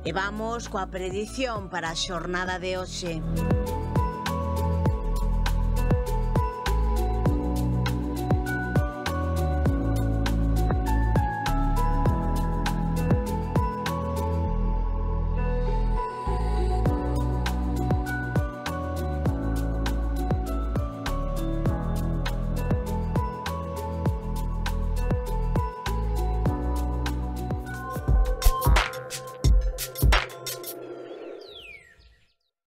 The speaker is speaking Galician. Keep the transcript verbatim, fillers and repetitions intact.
E vamos coa predición para a xornada de hoxe.